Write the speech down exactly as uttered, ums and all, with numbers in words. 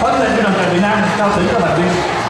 Huấn luyện viên đoàn thể Việt Nam cao tính các thành viên.